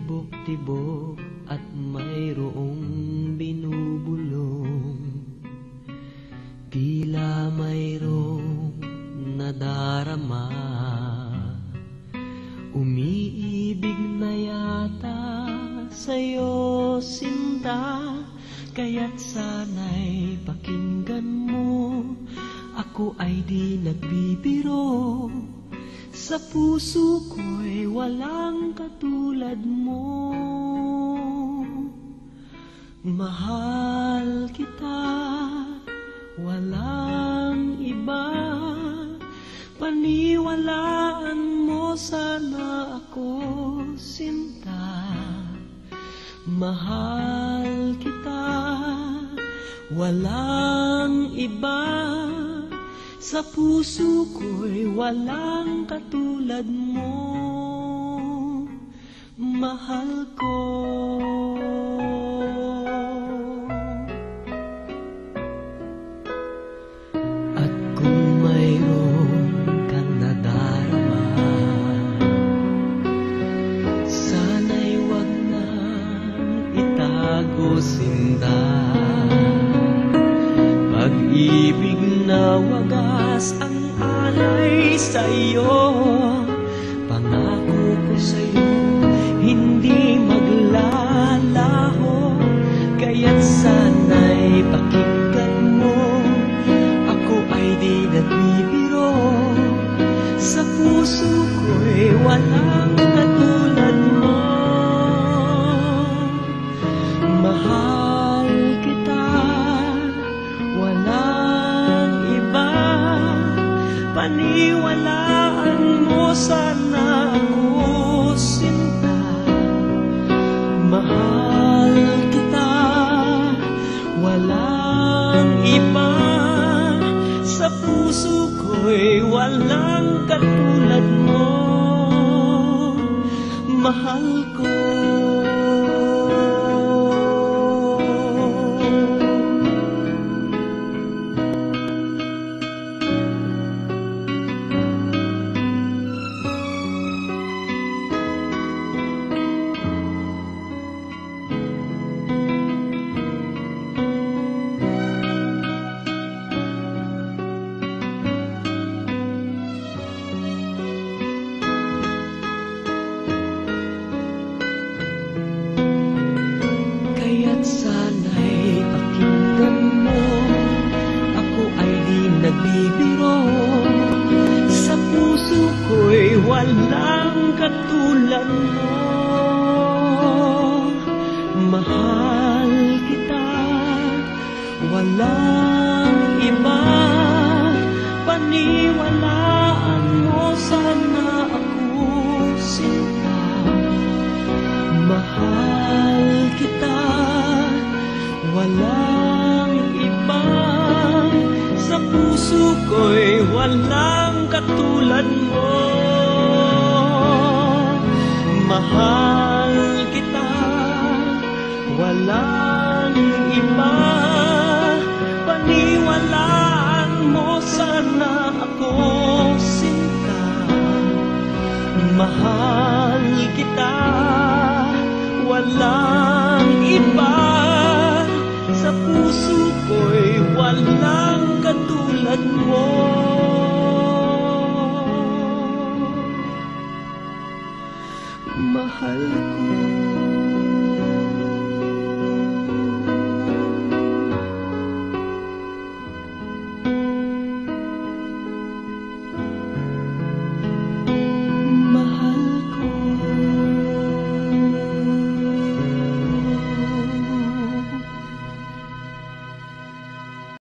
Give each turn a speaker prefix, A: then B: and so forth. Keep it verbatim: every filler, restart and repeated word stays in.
A: tibok-tibok at mayroong binubulong, tila mayroong nadarama. Umiibig na yata sa'yo, sinta, kaya't sana'y pakinggan mo. Ako ay di nagbibiro, sa puso ko'y walang katulad mo. Mahal kita, walang iba, paniwalaan mo sana ako, sinta. Mahal kita, walang iba, sa puso ko'y walang katulad mo. Mahal ko. At kung mayroon kang nadarama, sana'y wag na itago, sinta. Pag-ibig na wagas ang alay sa'yo, pangako ko sa'yo hindi maglalaho. Kaya't sana'y pakinggan mo, ako ay di nagbibiro, sa puso ko'y walang katulad mo. Mahal kita, walang iba, paniwalaan mo sana ako, sinta. Mahal kita, walang iba, sa puso ko'y walang katulad mo. Mahal ko. Sana'y pakinggan mo, ako ay di nagbibiro, sa puso ko'y walang katulad mo. Mahal kita, walang iba, paniwalaan mo sana ako, sinta. Mahal kita, walang iba, sa puso ko'y walang katulad mo. Mahal kita, walang iba, paniwalaan mo sana ako, sinta. Mahal kita, walang iba, sa puso ko'y walang katulad mo. Mahal ko.